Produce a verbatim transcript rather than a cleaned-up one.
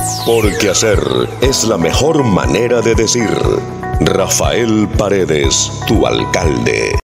Porque hacer es la mejor manera de decir. Rafael Paredes, tu alcalde.